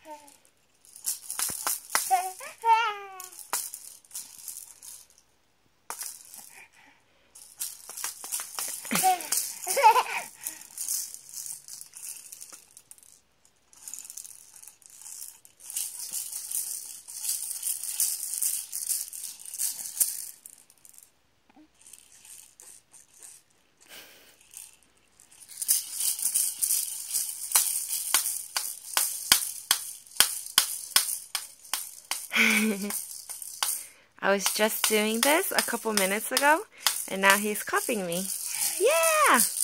I was just doing this a couple minutes ago, and now he's copying me. Yeah!